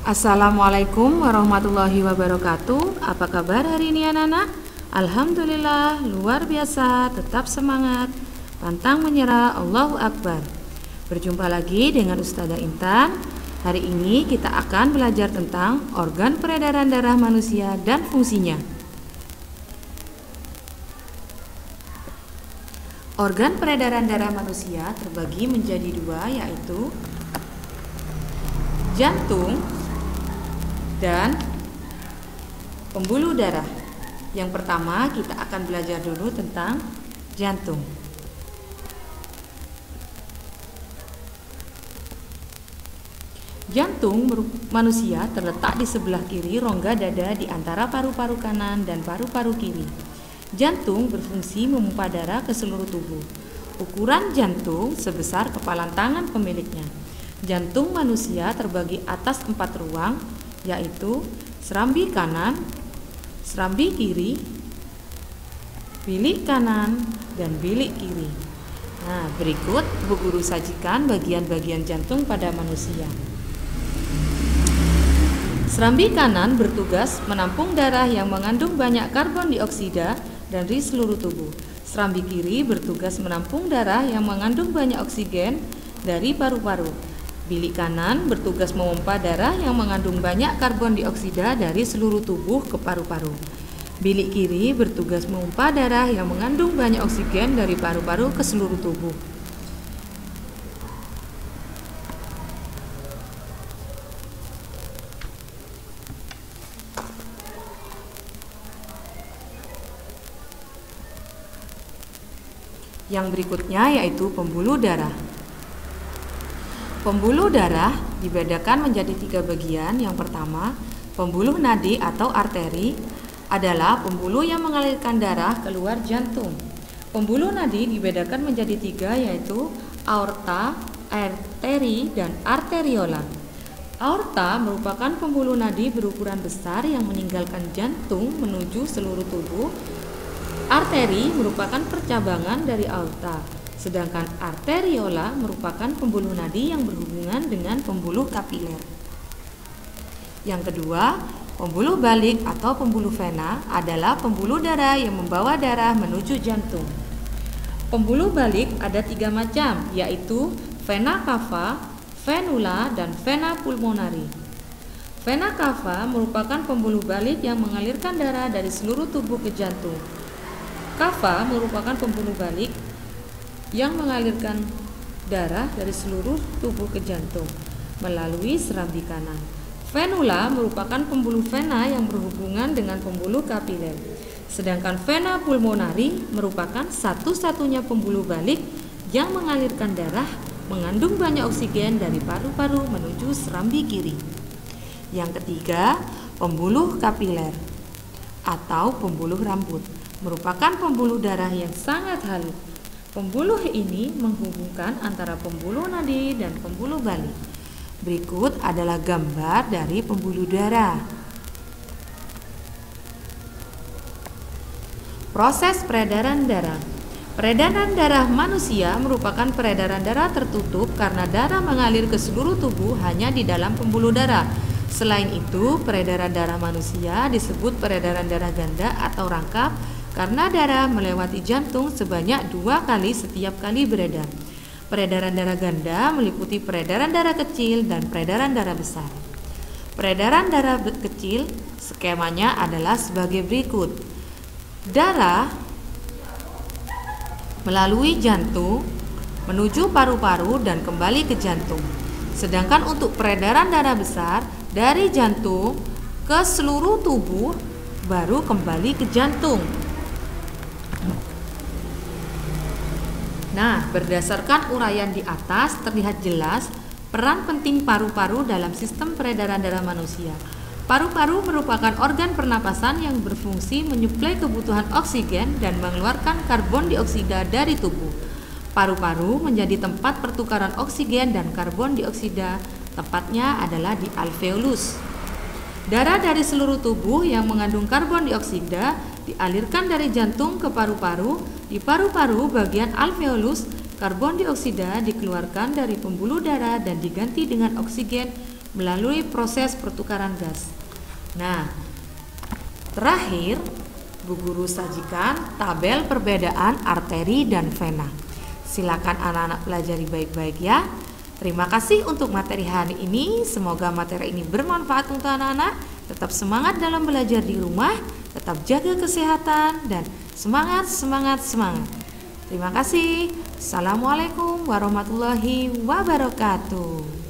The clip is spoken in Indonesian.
Assalamualaikum warahmatullahi wabarakatuh. Apa kabar hari ini anak-anak? Alhamdulillah, luar biasa, tetap semangat, pantang menyerah, Allahu Akbar. Berjumpa lagi dengan Ustazah Intan. Hari ini kita akan belajar tentang organ peredaran darah manusia dan fungsinya. Organ peredaran darah manusia terbagi menjadi dua, yaitu jantung dan pembuluh darah. Yang pertama kita akan belajar dulu tentang jantung. Jantung manusia terletak di sebelah kiri rongga dada di antara paru-paru kanan dan paru-paru kiri. Jantung berfungsi memompa darah ke seluruh tubuh. Ukuran jantung sebesar kepalan tangan pemiliknya. Jantung manusia terbagi atas 4 ruang, yaitu serambi kanan, serambi kiri, bilik kanan, dan bilik kiri. Nah, berikut Bu Guru sajikan bagian-bagian jantung pada manusia. Serambi kanan bertugas menampung darah yang mengandung banyak karbon dioksida dari seluruh tubuh. Serambi kiri bertugas menampung darah yang mengandung banyak oksigen dari paru-paru. Bilik kanan bertugas memompa darah yang mengandung banyak karbon dioksida dari seluruh tubuh ke paru-paru. Bilik kiri bertugas memompa darah yang mengandung banyak oksigen dari paru-paru ke seluruh tubuh. Yang berikutnya yaitu pembuluh darah. Pembuluh darah dibedakan menjadi 3 bagian. Yang pertama, pembuluh nadi atau arteri adalah pembuluh yang mengalirkan darah keluar jantung. Pembuluh nadi dibedakan menjadi 3, yaitu aorta, arteri, dan arteriola. Aorta merupakan pembuluh nadi berukuran besar yang meninggalkan jantung menuju seluruh tubuh. Arteri merupakan percabangan dari aorta, sedangkan arteriola merupakan pembuluh nadi yang berhubungan dengan pembuluh kapiler. Yang kedua, pembuluh balik atau pembuluh vena adalah pembuluh darah yang membawa darah menuju jantung. Pembuluh balik ada 3 macam, yaitu vena cava, venula, dan vena pulmonari. Vena cava merupakan pembuluh balik yang mengalirkan darah dari seluruh tubuh ke jantung. Cava merupakan pembuluh balik yang mengalirkan darah dari seluruh tubuh ke jantung melalui serambi kanan. Venula merupakan pembuluh vena yang berhubungan dengan pembuluh kapiler. Sedangkan vena pulmonari merupakan satu-satunya pembuluh balik yang mengalirkan darah mengandung banyak oksigen dari paru-paru menuju serambi kiri. Yang ketiga, pembuluh kapiler atau pembuluh rambut merupakan pembuluh darah yang sangat halus. Pembuluh ini menghubungkan antara pembuluh nadi dan pembuluh balik. Berikut adalah gambar dari pembuluh darah. Proses peredaran darah. Peredaran darah manusia merupakan peredaran darah tertutup karena darah mengalir ke seluruh tubuh hanya di dalam pembuluh darah. Selain itu, peredaran darah manusia disebut peredaran darah ganda atau rangkap karena darah melewati jantung sebanyak 2 kali setiap kali beredar. Peredaran darah ganda meliputi peredaran darah kecil dan peredaran darah besar. Peredaran darah kecil skemanya adalah sebagai berikut. Darah melalui jantung menuju paru-paru dan kembali ke jantung. Sedangkan untuk peredaran darah besar dari jantung ke seluruh tubuh baru kembali ke jantung. Nah, berdasarkan uraian di atas terlihat jelas peran penting paru-paru dalam sistem peredaran darah manusia. Paru-paru merupakan organ pernapasan yang berfungsi menyuplai kebutuhan oksigen dan mengeluarkan karbon dioksida dari tubuh. Paru-paru menjadi tempat pertukaran oksigen dan karbon dioksida. Tempatnya adalah di alveolus. Darah dari seluruh tubuh yang mengandung karbon dioksida dialirkan dari jantung ke paru-paru. Di paru-paru bagian alveolus, karbon dioksida dikeluarkan dari pembuluh darah dan diganti dengan oksigen melalui proses pertukaran gas. Nah, terakhir Bu Guru sajikan tabel perbedaan arteri dan vena. Silakan anak-anak pelajari baik-baik ya. Terima kasih untuk materi hari ini. Semoga materi ini bermanfaat untuk anak-anak. Tetap semangat dalam belajar di rumah, tetap jaga kesehatan dan semangat. Terima kasih. Assalamualaikum warahmatullahi wabarakatuh.